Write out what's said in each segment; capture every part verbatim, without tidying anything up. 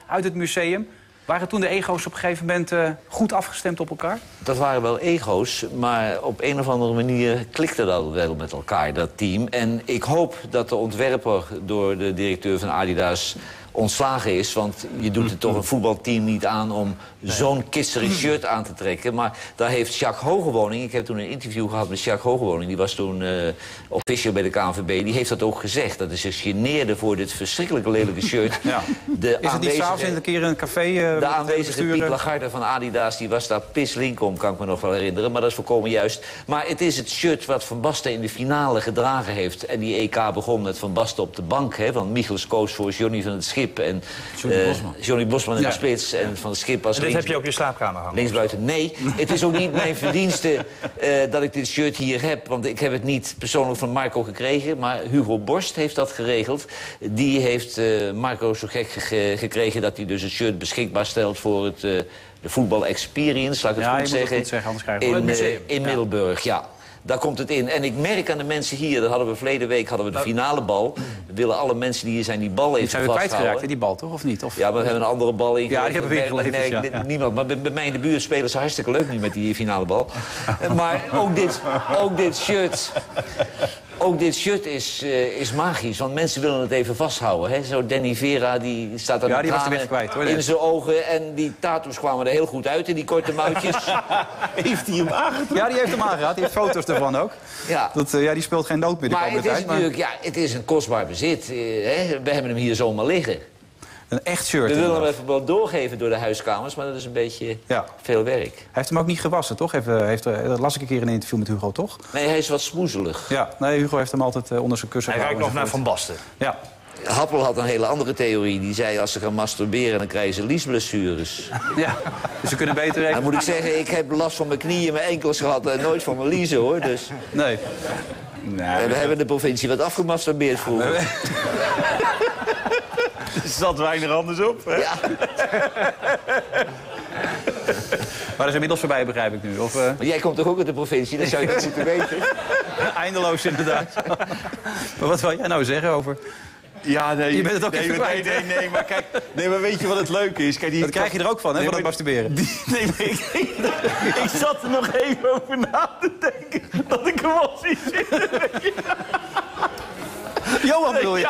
uit het museum. Waren toen de ego's op een gegeven moment uh, goed afgestemd op elkaar? Dat waren wel ego's, maar op een of andere manier klikte dat wel met elkaar, dat team. En ik hoop dat de ontwerper door de directeur van Adidas ontslagen is. Want je doet het toch een voetbalteam niet aan om nee. zo'n kisserig shirt aan te trekken. Maar daar heeft Jacques Hogewoning, ik heb toen een interview gehad met Jacques Hogewoning, die was toen uh, official bij de K N V B, die heeft dat ook gezegd. Dat hij zich geneerde voor dit verschrikkelijk lelijke shirt. Ja. De is het niet s'avonds in een keer in een café? Uh, de aanwezige Piet Lagarde van Adidas, die was daar pislink om, kan ik me nog wel herinneren. Maar dat is volkomen juist. Maar het is het shirt wat Van Basten in de finale gedragen heeft. En die E K begon met Van Basten op de bank. Hè, want Michels koos voor Johnny van het Schip. En Johnny uh, Bosman. Johnny Bosman in ja. de spits en van het Schip als en links... dat heb je op je slaapkamer hangen? Linksbuiten. Nee, het is ook niet mijn verdienste uh, dat ik dit shirt hier heb. Want ik heb het niet persoonlijk van Marco gekregen. Maar Hugo Borst heeft dat geregeld. Die heeft uh, Marco zo gek ge gekregen dat hij dus het shirt beschikbaar stelt voor het, uh, de voetbal experience. Laat ik het ja, goed zeggen. Goed zeggen anders in, uh, in ja. Middelburg, ja. Daar komt het in. En ik merk aan de mensen hier, dat hadden we verleden week hadden we de finale bal. We willen alle mensen die hier zijn die bal even die zijn we vasthouden. kwijtgeraakt, die bal toch, of niet? Of... Ja, we hebben een andere bal in. Ja, die hebben we weer geleverd, nee, ja. nee, niemand. Maar bij, bij mij in de buurt spelen ze hartstikke leuk nu met die finale bal. Maar ook dit, ook dit shirt... Ook dit shirt is, uh, is magisch, want mensen willen het even vasthouden. Hè? Zo Danny Vera, die staat er ja, die was de weg kwijt, hoor, in zijn ogen. En die tattoos kwamen er heel goed uit in die korte mouwtjes. Heeft hij hem aangetrokken? Ja, die heeft hem aangeraad. Die heeft foto's ervan ook. Ja, dat, uh, ja die speelt geen nood meer de maar komende het is tijd. natuurlijk, ja, het is een kostbaar bezit. Uh, hè? We hebben hem hier zomaar liggen. Een echt shirt. We willen hem even wel doorgeven door de huiskamers, maar dat is een beetje ja. veel werk. Hij heeft hem ook niet gewassen, toch? Even, heeft, dat las ik een keer in een interview met Hugo, toch? Nee, hij is wat smoezelig. Ja, nee, Hugo heeft hem altijd uh, onder zijn kussen Hij gehouden. ruikt nog naar Van Basten. Ja. Happel had een hele andere theorie. Die zei, als ze gaan masturberen, dan krijgen ze liesblessures. Ja, dus ze kunnen beter even... Dan moet ik zeggen, ik heb last van mijn knieën en mijn enkels gehad en nooit van mijn liezen, hoor. Dus... Nee. Nee, we hebben de provincie wat afgemasturbeerd vroeger. Er zat weinig anders op, hè? Ja. Maar dat is inmiddels voorbij, begrijp ik nu. Of, uh... Maar jij komt toch ook uit de provincie? Dat zou je toch moeten weten? Eindeloos, inderdaad. Maar wat wil jij nou zeggen over... Ja, nee, je bent het ook nee, even nee, nee, nee, maar kijk, nee, maar weet je wat het leuke is? Kijk, die dat krijg je er ook van, hè, nee, van het masturberen. Die, nee, maar ik, ik zat er nog even over na te denken dat ik hem al zie zitten. Johan bedoel je? Ja,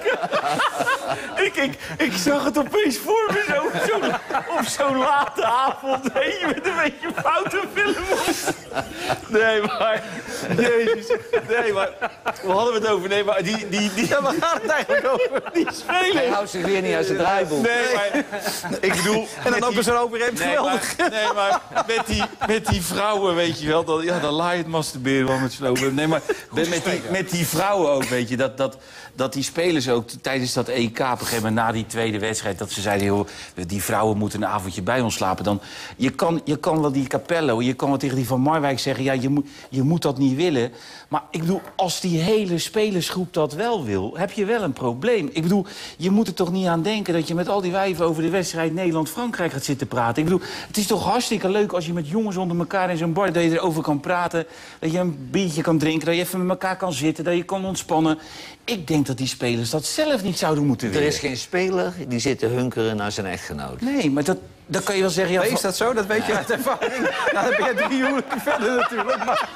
ik, ik, ik, ik zag het opeens voor me zo, zo, op zo'n late avond. Weet je, met een beetje foute film op. Nee, maar... Jezus. Nee, maar... We hadden het over... Nee, maar die... die, die ja, waar gaat het eigenlijk over? Die spelen. Hij houdt zich weer niet uit zijn draaiboek. Nee, maar... Ik bedoel... En dan ook eens een overhemd, nee, geweldig. Maar, nee, maar met die, met die vrouwen, weet je wel... Dan, ja, dan laai je het masturberen wel met z'n over. Nee, maar met, met, die, met die vrouwen ook, weet je... Dat, dat, dat die spelers ook tijdens dat E K, op een gegeven moment na die tweede wedstrijd... dat ze zeiden, joh, die vrouwen moeten een avondje bij ons slapen. Dan, je, kan, je kan wel die Capello, je kan wel tegen die Van Marwijk zeggen... ja, je moet, je moet dat niet willen. Maar ik bedoel, als die hele spelersgroep dat wel wil... heb je wel een probleem. Ik bedoel, je moet er toch niet aan denken... dat je met al die wijven over de wedstrijd Nederland-Frankrijk gaat zitten praten. Ik bedoel, het is toch hartstikke leuk als je met jongens onder elkaar in zo'n bar... dat je erover kan praten, dat je een biertje kan drinken... dat je even met elkaar kan zitten, dat je kan ontspannen... Ik denk dat die spelers dat zelf niet zouden moeten willen. Er is geen speler die zit te hunkeren naar zijn echtgenoot. Nee, maar dat, dat kan je wel zeggen... Ja, nee, is dat zo? Dat weet ja. je uit ervaring. Nou, dan ben je drie huwelijken verder natuurlijk. Maar...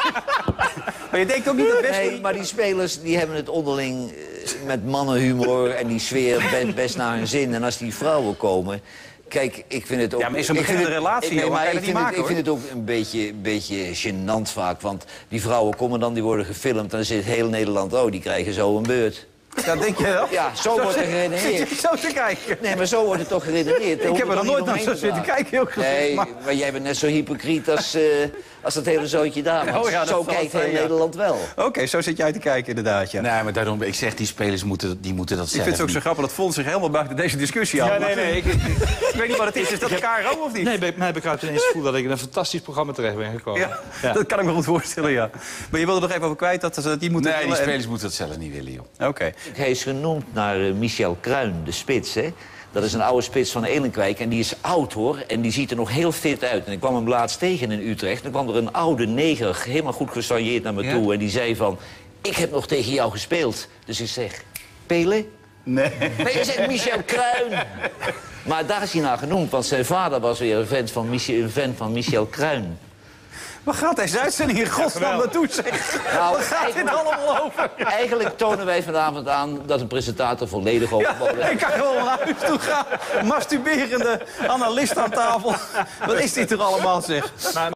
maar je denkt ook niet dat Wesley... Nee, maar die spelers die hebben het onderling met mannenhumor... en die sfeer best, best naar hun zin. En als die vrouwen komen... Kijk, ik vind het ook... Ja, maar is zo'n beginnende relatie, ik, joh, maar kan je ik, dat niet vind maken, het, ik vind het ook een beetje, beetje gênant vaak. Want die vrouwen komen dan, die worden gefilmd... en dan zit heel Nederland, oh, die krijgen zo een beurt. Ja, denk je wel? Ja, zo, zo wordt er geredeneerd. Zit je zo te kijken? Nee, maar zo wordt het toch geredeneerd. Ik heb er nog nooit naar zo zitten kijken, heel gezegd. Nee, maar... maar jij bent net zo hypocriet als, uh, als dat hele zootje daar. Oh, ja, zo kijkt heel ja. Nederland wel. Oké, okay, zo zit jij te kijken inderdaad, ja. Nee, maar daarom, ik zeg, die spelers moeten, die moeten dat zelf. Ik vind het ook zo grappig, dat Fons zich helemaal buiten deze discussie aan. Ja, nee, nee. Ik, ik, ik weet niet wat het is. Is dat de K R O of niet? Nee, bij mij bekruipt ineens het gevoel dat ik in een fantastisch programma terecht ben gekomen. Ja, ja. Dat kan ik me goed voorstellen, ja. Maar je wilde er nog even over kwijt dat ze dat niet moeten Nee, willen die spelers en... moeten dat zelf niet willen, joh. Oké. Okay. Hij is genoemd naar uh, Michel Kruin, de spits, hè. Dat is een oude spits van Elenkwijk en die is oud, hoor. En die ziet er nog heel fit uit. En ik kwam hem laatst tegen in Utrecht. Dan kwam er een oude neger, helemaal goed gesoigneerd naar me ja. toe. En die zei van, ik heb nog tegen jou gespeeld. Dus ik zeg, Pele? Nee. Nee, je zegt Michel Kruin. Maar daar is hij naar genoemd, want zijn vader was weer een vent van, Michel, een vent van Michel Kruin. Waar gaat deze uitzending in godsnaam naartoe, zeg? Nou, Waar gaat dit allemaal over? Eigenlijk tonen wij vanavond aan dat een presentator volledig overbodig is. Ja, ik kan gewoon naar huis toe gaan. Masturberende analist aan tafel. Wat is dit er allemaal, zeg?